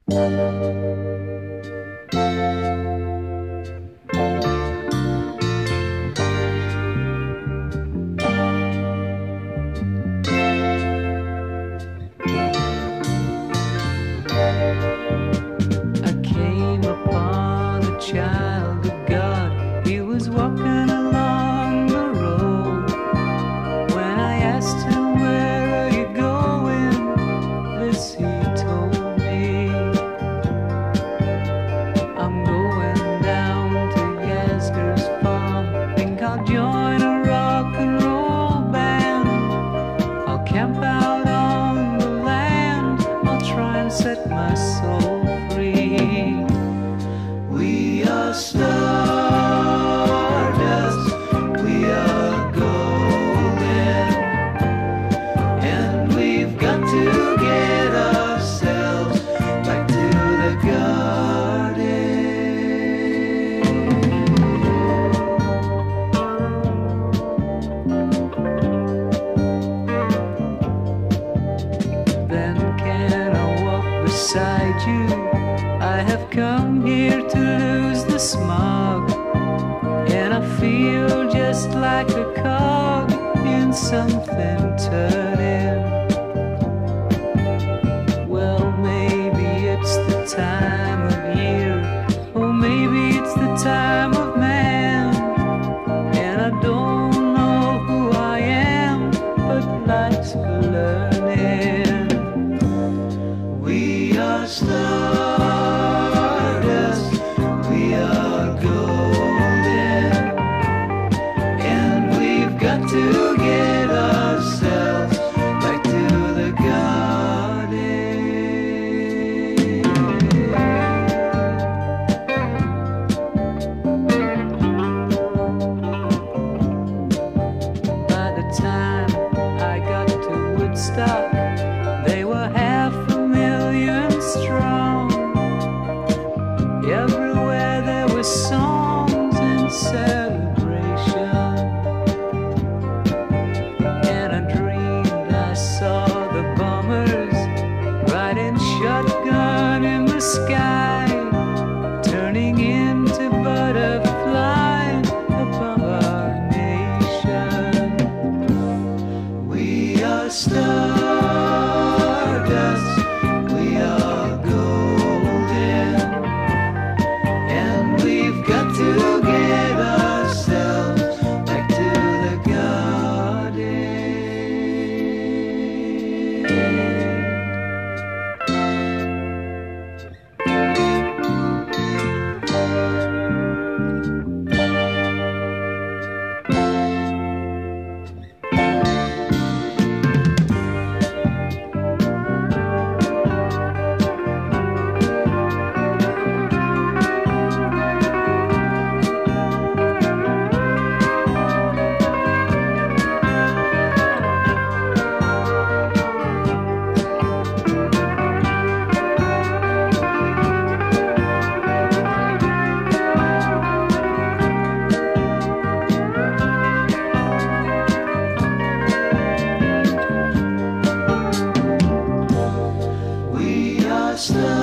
Child of God, he was walking along the road. When I asked him, where are you going? This he told me, I'm going down to Yasgur's farm. Think I'll join a rock and roll band. I'll camp out on the land. I'll try and set my soul free. We are stardust, we are golden, and we've got to get ourselves back to the garden. Then can I walk beside you? I have come here to lose the smog, and I feel just like a cog in something turning. Well, maybe it's the time of year, or maybe it's the time of man, and I don't know who I am, but life's for learning. We are stars, to get ourselves back to the garden. By the time I got to Woodstock, they were 500,000 strong. Everywhere there were songs and celebration. Shotgun in the sky, turning into butterflies above our nation. We are stardust, we are golden, and we've got to get ourselves back to the garden. Stars.